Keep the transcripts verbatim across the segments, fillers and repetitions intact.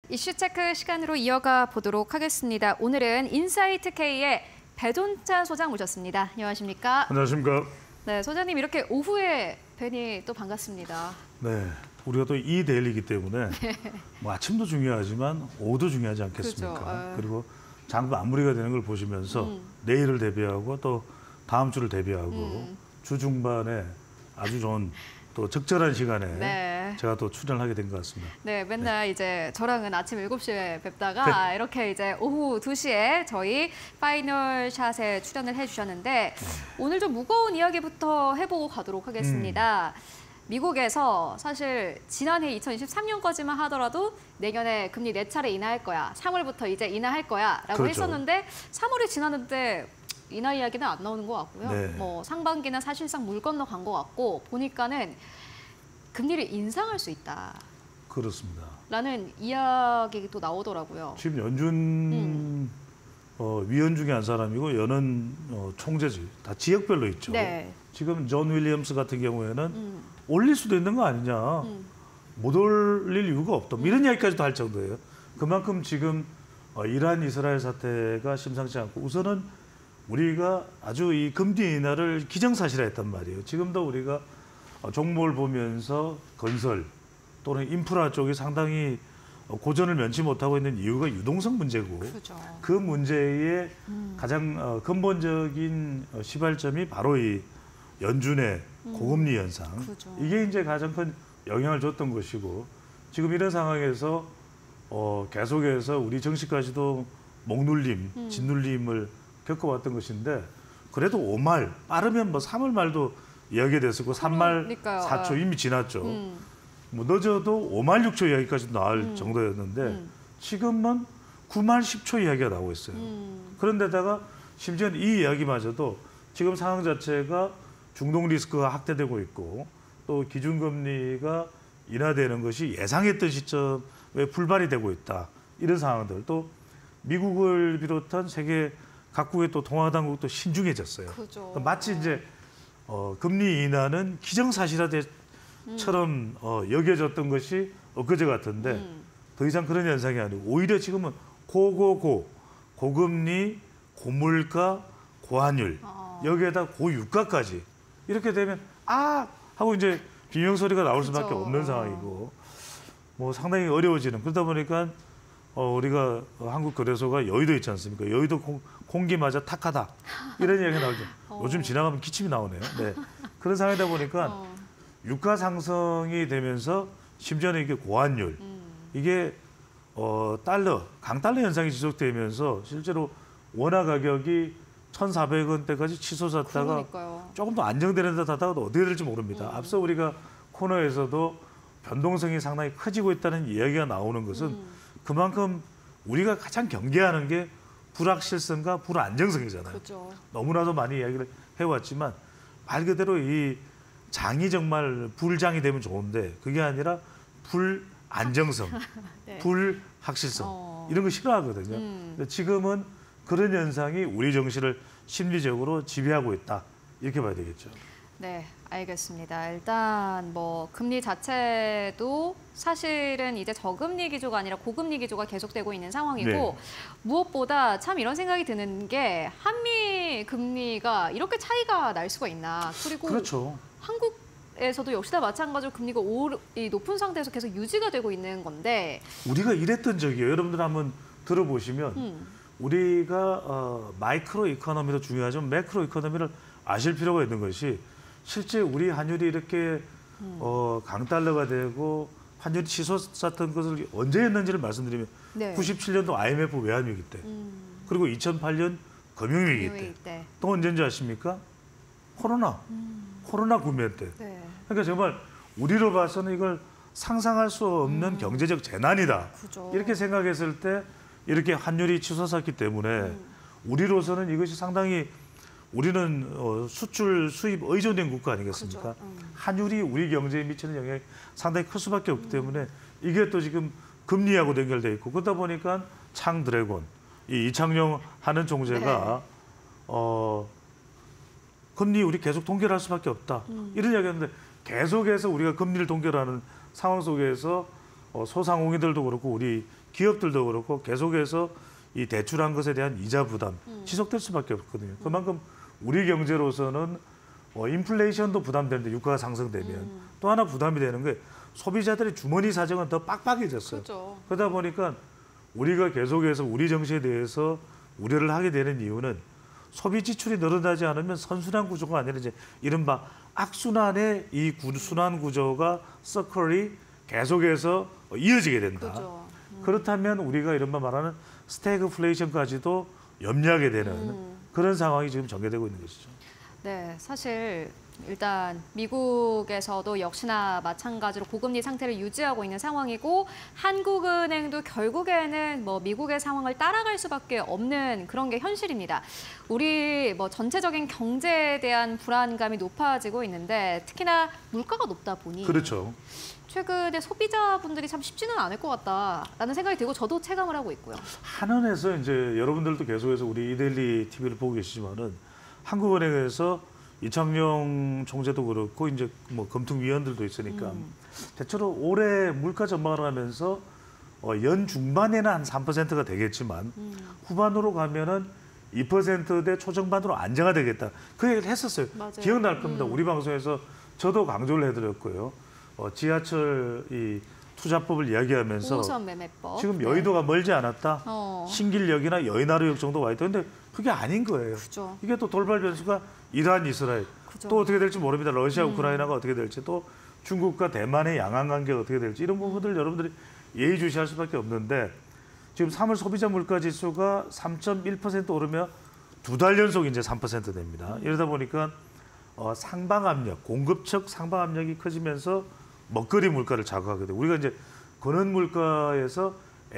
이슈 체크 시간으로 이어가 보도록 하겠습니다. 오늘은 인사이트 K의 배돈찬 소장 모셨습니다. 안녕하십니까? 안녕하십니까? 네, 소장님 이렇게 오후에 뵈니 또 반갑습니다. 네, 우리가 또 이 데일리이기 때문에 네. 뭐 아침도 중요하지만 오후도 중요하지 않겠습니까? 그렇죠. 어. 그리고 장부 마무리가 되는 걸 보시면서 음. 내일을 대비하고 또 다음 주를 대비하고 음. 주 중반에 아주 좋은 또 적절한 시간에 네. 제가 또 출연을 하게 된 것 같습니다. 네, 맨날 네. 이제 저랑은 아침 일곱 시에 뵙다가 네. 이렇게 이제 오후 두 시에 저희 파이널 샷에 출연을 해주셨는데 네. 오늘 좀 무거운 이야기부터 해보고 가도록 하겠습니다. 음. 미국에서 사실 지난해 이천이십삼 년까지만 하더라도 내년에 금리 네 차례 인하할 거야. 삼월부터 이제 인하할 거야 라고 그렇죠. 했었는데 삼월이 지났는데 인하 이야기는 안 나오는 것 같고요. 네. 뭐 상반기는 사실상 물 건너간 것 같고 보니까는 금리를 인상할 수 있다. 그렇습니다. 라는 이야기도 나오더라고요. 지금 연준 음. 어, 위원 중에 한 사람이고 연은 어, 총재지. 다 지역별로 있죠. 네. 지금 존 윌리엄스 같은 경우에는 음. 올릴 수도 있는 거 아니냐. 음. 못 올릴 이유가 없다. 뭐 이런 이야기까지도 할 정도예요. 그만큼 지금 어, 이란 이스라엘 사태가 심상치 않고 우선은 우리가 아주 이 금리 인하를 기정사실화했단 말이에요. 지금도 우리가 종목을 보면서 건설 또는 인프라 쪽이 상당히 고전을 면치 못하고 있는 이유가 유동성 문제고 그렇죠. 그 문제의 음. 가장 근본적인 시발점이 바로 이 연준의 음. 고금리 현상. 그렇죠. 이게 이제 가장 큰 영향을 줬던 것이고 지금 이런 상황에서 어, 계속해서 우리 정시까지도 목눌림, 음. 짓눌림을 겪어왔던 것인데 그래도 오말 빠르면 뭐 삼월 말도 이야기가 됐었고 삼말 사초 이미 지났죠. 음. 뭐 늦어도 오말 육초 이야기까지 나올 음. 정도였는데 음. 지금은 구말 십초 이야기가 나오고 있어요. 음. 그런데다가 심지어 이 이야기마저도 지금 상황 자체가 중동 리스크가 확대되고 있고 또 기준금리가 인하되는 것이 예상했던 시점에 불발이 되고 있다. 이런 상황들 또 미국을 비롯한 세계 각국의 또 동아당국도 신중해졌어요. 그러니까 마치 이제 어, 금리 인하는 기정사실화처럼 음. 어, 여겨졌던 것이 엊그제 같은데 음. 더 이상 그런 현상이 아니고 오히려 지금은 고고고 고금리, 고물가, 고환율 어. 여기에다 고유가까지 이렇게 되면 아 하고 이제 비명 소리가 나올 수밖에 그쵸. 없는 상황이고 뭐 상당히 어려워지는 그러다 보니까. 어, 우리가 한국거래소가 여의도 있지 않습니까? 여의도 공, 공기마저 탁하다. 이런 이야기가 나오죠. 어. 요즘 지나가면 기침이 나오네요. 네. 그런 상황이다 보니까 어. 유가 상승이 되면서 심지어는 이게 고환율, 음. 이게 어, 달러, 강달러 현상이 지속되면서 실제로 원화 가격이 천사백 원대까지 치솟았다가 그러니까요. 조금 더 안정되는 듯 하다가 어떻게 될지 모릅니다. 음. 앞서 우리가 코너에서도 변동성이 상당히 커지고 있다는 이야기가 나오는 것은 음. 그만큼 우리가 가장 경계하는 게 불확실성과 불안정성이잖아요. 그렇죠. 너무나도 많이 이야기를 해왔지만 말 그대로 이 장이 정말 불장이 되면 좋은데 그게 아니라 불안정성, 네. 불확실성 어... 이런 거 싫어하거든요. 음. 지금은 그런 현상이 우리 정시를 심리적으로 지배하고 있다. 이렇게 봐야 되겠죠. 네, 알겠습니다. 일단 뭐 금리 자체도 사실은 이제 저금리 기조가 아니라 고금리 기조가 계속되고 있는 상황이고 네. 무엇보다 참 이런 생각이 드는 게 한미 금리가 이렇게 차이가 날 수가 있나. 그리고 그렇죠. 한국에서도 역시나 마찬가지로 금리가 오, 이 높은 상태에서 계속 유지가 되고 있는 건데 우리가 이랬던 적이에요. 여러분들 한번 들어보시면 음. 우리가 어, 마이크로 이코노미도 중요하지만 매크로 이코노미를 아실 필요가 있는 것이 실제 우리 환율이 이렇게 음. 어, 강달러가 되고 환율이 치솟았던 것을 언제 했는지를 말씀드리면 네. 구십칠 년도 아이엠에프 외환위기 때 음. 그리고 이천팔 년 금융위기 때. 때 또 언제인지 아십니까? 코로나. 음. 코로나 구매 때. 네. 그러니까 정말 우리로 봐서는 이걸 상상할 수 없는 음. 경제적 재난이다. 그죠. 이렇게 생각했을 때 이렇게 환율이 치솟았기 때문에 음. 우리로서는 이것이 상당히 우리는 어, 수출, 수입 의존된 국가 아니겠습니까? 음. 환율이 우리 경제에 미치는 영향이 상당히 클 수밖에 없기 때문에 이게 또 지금 금리하고 연결돼 있고 그러다 보니까 창 드래곤, 이 이창용 하는 총재가 네. 어, 금리 우리 계속 동결할 수밖에 없다. 음. 이런 이야기했는데 계속해서 우리가 금리를 동결하는 상황 속에서 어, 소상공인들도 그렇고 우리 기업들도 그렇고 계속해서 이 대출한 것에 대한 이자 부담 음. 지속될 수밖에 없거든요. 그만큼 우리 경제로서는 어, 인플레이션도 부담되는데 유가가 상승되면 음. 또 하나 부담이 되는 게 소비자들의 주머니 사정은 더 빡빡해졌어요. 그렇죠. 그러다 보니까 우리가 계속해서 우리 정시에 대해서 우려를 하게 되는 이유는 소비 지출이 늘어나지 않으면 선순환 구조가 아니라 이제 이른바 악순환의 이 구, 순환 구조가 서클이 계속해서 이어지게 된다. 그렇죠. 음. 그렇다면 우리가 이른바 말하는 스태그플레이션까지도 염려하게 되는 음. 그런 상황이 지금 전개되고 있는 것이죠. 네, 사실 일단 미국에서도 역시나 마찬가지로 고금리 상태를 유지하고 있는 상황이고 한국은행도 결국에는 뭐 미국의 상황을 따라갈 수밖에 없는 그런 게 현실입니다. 우리 뭐 전체적인 경제에 대한 불안감이 높아지고 있는데 특히나 물가가 높다 보니 그렇죠. 최근에 소비자분들이 참 쉽지는 않을 것 같다라는 생각이 들고 저도 체감을 하고 있고요. 한은에서 이제 여러분들도 계속해서 우리 이데일리 티비를 보고 계시지만은 한국은행에서 이창용 총재도 그렇고 이제 뭐 검토위원들도 있으니까 음. 대체로 올해 물가 전망을 하면서 어, 연 중반에는 한 삼 퍼센트가 되겠지만 음. 후반으로 가면은 이 퍼센트대 초중반으로 안정화되겠다. 그 얘기를 했었어요. 맞아요. 기억날 겁니다. 음. 우리 방송에서 저도 강조를 해드렸고요. 어, 지하철 이 투자법을 이야기하면서 우선 매매법. 지금 네. 여의도가 멀지 않았다. 어. 신길역이나 여의나루역 정도 와 있다. 근데 그게 아닌 거예요. 그죠. 이게 또 돌발 변수가 이란, 이스라엘. 그죠. 또 어떻게 될지 모릅니다. 러시아, 음. 우크라이나가 어떻게 될지 또 중국과 대만의 양안 관계가 어떻게 될지 이런 부분들 여러분들이 예의주시할 수밖에 없는데 지금 삼월 소비자 물가 지수가 삼 점 일 퍼센트 오르며 두 달 연속 이제 삼 퍼센트 됩니다. 음. 이러다 보니까 어, 상방 압력, 공급 측 상방 압력이 커지면서 먹거리 물가를 자극하게 돼요. 우리가 이제 근원 물가에서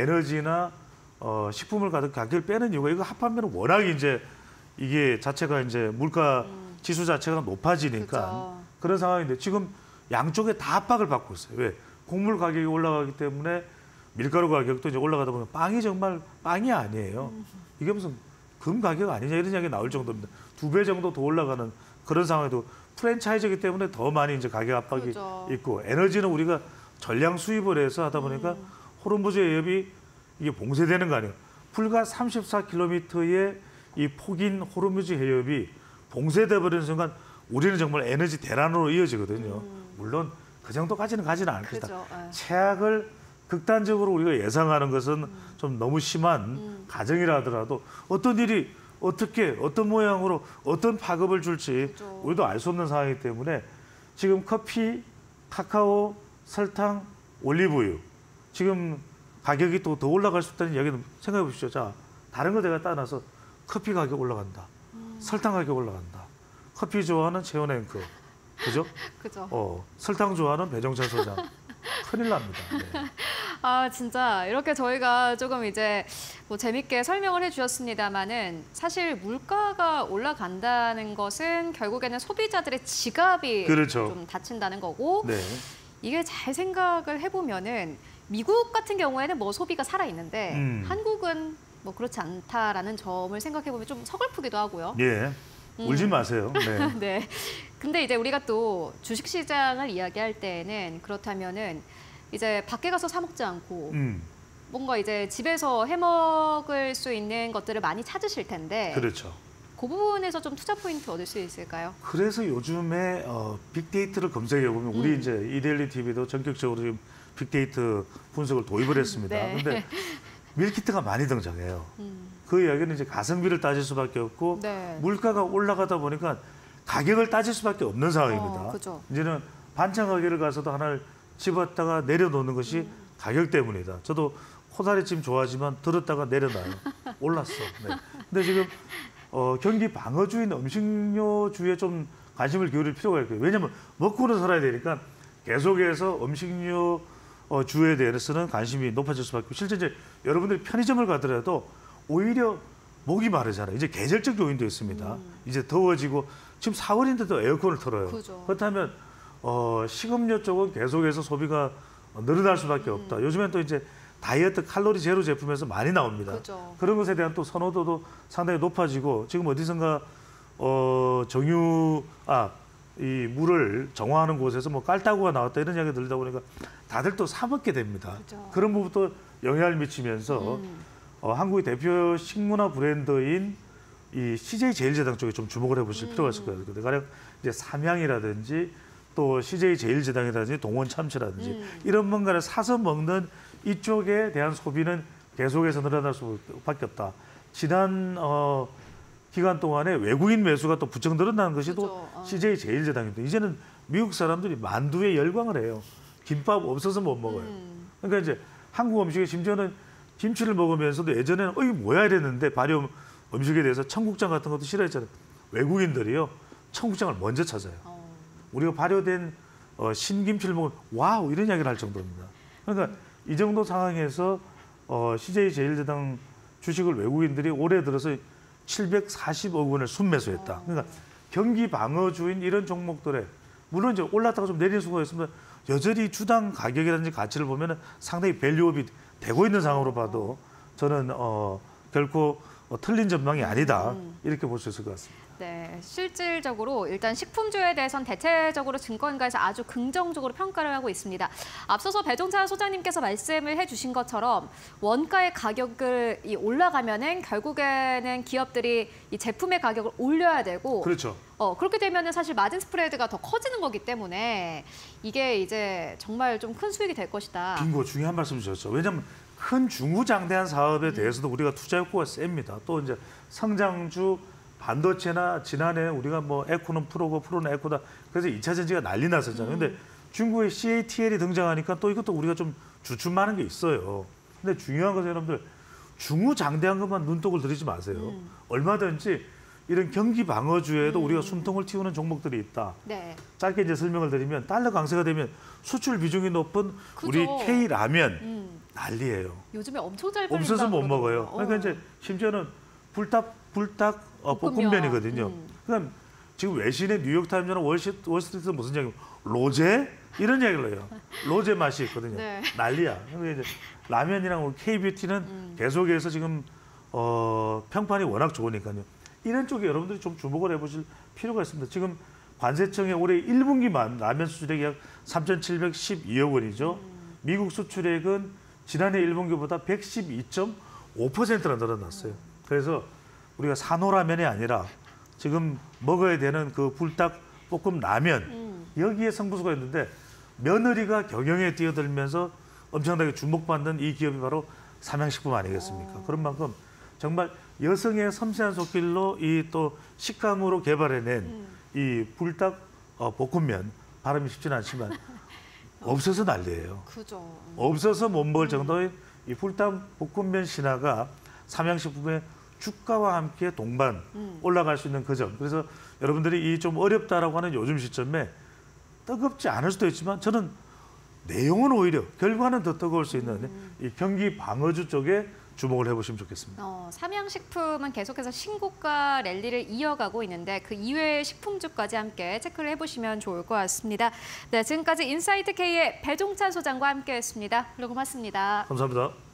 에너지나 어, 식품을 가득 가격을 빼는 이유가 이거 합하면 워낙 이제 이게 자체가 이제 물가 음. 지수 자체가 높아지니까 그죠. 그런 상황인데 지금 양쪽에 다 압박을 받고 있어요. 왜? 곡물 가격이 올라가기 때문에 밀가루 가격도 이제 올라가다 보면 빵이 정말 빵이 아니에요. 음. 이게 무슨 금 가격 아니냐 이런 이야기 나올 정도입니다. 두 배 정도 더 올라가는 그런 상황에도 프랜차이즈이기 때문에 더 많이 이제 가격 압박이 그죠. 있고 에너지는 우리가 전량 수입을 해서 하다 보니까 음. 호르무즈 해협이 이게 봉쇄되는 거 아니에요. 불과 삼십사 킬로미터의 이 폭인 호르무즈 해협이 봉쇄돼 버리는 순간 우리는 정말 에너지 대란으로 이어지거든요. 음. 물론 그 정도까지는 가지는 않을 것이다. 그죠. 예. 최악을 극단적으로 우리가 예상하는 것은 음. 좀 너무 심한 음. 가정이라 하더라도 어떤 일이 어떻게 어떤 모양으로 어떤 파급을 줄지 그죠. 우리도 알 수 없는 상황이기 때문에 지금 커피, 카카오, 설탕, 올리브유 지금 가격이 또 더 올라갈 수 있다는 이야기는 생각해 보십시오. 자, 다른 거 내가 따라서 커피 가격 올라간다. 음. 설탕 가격 올라간다. 커피 좋아하는 최원 앵커. 그죠? 그죠. 어, 설탕 좋아하는 배정찬 소장. 큰일 납니다. 네. 아, 진짜 이렇게 저희가 조금 이제 뭐 재밌게 설명을 해주셨습니다만은 사실 물가가 올라간다는 것은 결국에는 소비자들의 지갑이 그렇죠. 좀 다친다는 거고 네. 이게 잘 생각을 해보면은 미국 같은 경우에는 뭐 소비가 살아 있는데 음. 한국은 뭐 그렇지 않다라는 점을 생각해 보면 좀 서글프기도 하고요. 예. 울지 음. 마세요. 네. 네. 근데 이제 우리가 또 주식시장을 이야기할 때에는 그렇다면은 이제 밖에 가서 사 먹지 않고 음, 뭔가 이제 집에서 해 먹을 수 있는 것들을 많이 찾으실 텐데 그렇죠. 그 부분에서 좀 투자 포인트 얻을 수 있을까요? 그래서 요즘에 어, 빅데이터를 검색해 보면 우리 음. 이제 이데일리 티비도 전격적으로 지금 빅데이터 분석을 도입을 했습니다. 네. 근데 밀키트가 많이 등장해요. 음. 그 이야기는 이제 가성비를 따질 수밖에 없고 네. 물가가 올라가다 보니까 가격을 따질 수밖에 없는 상황입니다. 어, 그죠. 이제는 반찬 가게를 가서도 하나를 집었다가 내려놓는 것이 음. 가격 때문이다. 저도 코다리찜 좋아하지만 들었다가 내려놔요. 올랐어. 네. 근데 지금 어, 경기 방어주인 음식료주에 좀 관심을 기울일 필요가 있고요. 왜냐하면 먹고는 살아야 되니까 계속해서 음식료 어, 주에 대해서는 관심이 높아질 수밖에 없고 실제 이제 여러분들이 편의점을 가더라도 오히려 목이 마르잖아요. 이제 계절적 요인도 있습니다. 음. 이제 더워지고 지금 사월인데도 에어컨을 틀어요. 그죠. 그렇다면 어, 식음료 쪽은 계속해서 소비가 늘어날 수밖에 없다. 음. 요즘엔 또 이제 다이어트 칼로리 제로 제품에서 많이 나옵니다. 그죠. 그런 것에 대한 또 선호도도 상당히 높아지고 지금 어디선가 어, 정유 아 이 물을 정화하는 곳에서 뭐 깔따구가 나왔다 이런 이야기 들리다 보니까 다들 또 사 먹게 됩니다. 그죠. 그런 부분도 영향을 미치면서 음. 어, 한국의 대표 식문화 브랜드인 이 씨제이 제일제당 쪽에 좀 주목을 해보실 음. 필요가 있을 것 같아요. 가령 이제 삼양이라든지 또 씨제이 제일제당이라든지 동원 참치라든지 음. 이런 뭔가를 사서 먹는 이쪽에 대한 소비는 계속해서 늘어날 수밖에 없다. 지난 어, 기간 동안에 외국인 매수가 또 부쩍 늘어나는 것이 또 그렇죠. 어. 씨제이 제일제당입니다. 이제는 미국 사람들이 만두에 열광을 해요. 김밥 없어서 못 먹어요. 음. 그러니까 이제 한국 음식에 심지어는 김치를 먹으면서도 예전에는 어, 이게 뭐야 이랬는데 발효 음식에 대해서 청국장 같은 것도 싫어했잖아요. 외국인들이요. 청국장을 먼저 찾아요. 어. 우리가 발효된 어, 신김치를 먹으면 와우 이런 이야기를 할 정도입니다. 그러니까 이 정도 상황에서 어, 씨제이 제일제당 주식을 외국인들이 올해 들어서 칠백사십억 원을 순매수했다. 그러니까 경기 방어주인 이런 종목들에 물론 이제 올랐다가 좀 내릴 수가 있습니다. 여전히 주당 가격이라든지 가치를 보면 상당히 밸류업이 되고 있는 상황으로 봐도 저는 어, 결코 어, 틀린 전망이 아니다 이렇게 볼 수 있을 것 같습니다. 네, 실질적으로 일단 식품주에 대해서는 대체적으로 증권가에서 아주 긍정적으로 평가를 하고 있습니다. 앞서서 배종찬 소장님께서 말씀을 해주신 것처럼 원가의 가격을 이 올라가면은 결국에는 기업들이 이 제품의 가격을 올려야 되고, 그렇죠. 어 그렇게 되면은 사실 마진 스프레드가 더 커지는 거기 때문에 이게 이제 정말 좀 큰 수익이 될 것이다. 빙고 중요한 말씀 주셨죠. 왜냐하면 큰 중구장대한 사업에 대해서도 우리가 투자 욕구가 셉니다. 또 이제 성장주 반도체나 지난해 우리가 뭐 에코는 프로고 프로는 에코다. 그래서 이 차 전지가 난리 났었잖아요. 근데 중국의 씨에이티엘이 등장하니까 또 이것도 우리가 좀 주춤하는 게 있어요. 근데 중요한 것은 여러분들 중구장대한 것만 눈독을 들이지 마세요. 음. 얼마든지 이런 경기 방어주에도 음. 우리가 숨통을 틔우는 종목들이 있다. 네. 짧게 이제 설명을 드리면 달러 강세가 되면 수출 비중이 높은 그죠. 우리 K 라면 음. 난리예요. 요즘에 엄청 잘 팔린다. 없어서 못 먹어요. 그러더라고요. 그러니까 어. 이제 심지어는 불닭 불닭 어, 볶음면. 볶음면이거든요. 음. 그럼 지금 외신의 뉴욕타임즈나 월시, 월스트리트 무슨 이야기? 로제 이런 이야기를 해요. 로제 맛이 있거든요. 네. 난리야. 그러니까 이제 라면이랑 K뷰티는 음. 계속해서 지금 어, 평판이 워낙 좋으니까요. 이런 쪽에 여러분들이 좀 주목을 해보실 필요가 있습니다. 지금 관세청의 올해 일 분기만 라면 수출액이 약 삼천칠백십이억 원이죠. 음. 미국 수출액은 지난해 일 분기보다 백십이 점 오 퍼센트나 늘어났어요. 음. 그래서 우리가 산호라면이 아니라 지금 먹어야 되는 그 불닭 볶음 라면 음. 여기에 성부수가 있는데 며느리가 경영에 뛰어들면서 엄청나게 주목받는 이 기업이 바로 삼양식품 아니겠습니까? 오. 그런 만큼 정말 여성의 섬세한 손길로 이 또 식감으로 개발해낸 음. 이 불닭 어, 볶음면 발음이 쉽지는 않지만 없어서 난리예요. 그죠. 음. 없어서 못 먹을 정도의 이 불닭 볶음면 신화가 삼양식품의 주가와 함께 동반 음. 올라갈 수 있는 그 점. 그래서 여러분들이 이 좀 어렵다라고 하는 요즘 시점에 뜨겁지 않을 수도 있지만 저는 내용은 오히려 결과는 더 뜨거울 수 있는 음. 이 경기 방어주 쪽에 주목을 해보시면 좋겠습니다. 어, 삼양식품은 계속해서 신고가 랠리를 이어가고 있는데 그 이외의 식품주까지 함께 체크를 해보시면 좋을 것 같습니다. 네, 지금까지 인사이트 K의 배종찬 소장과 함께했습니다. 고맙습니다. 감사합니다.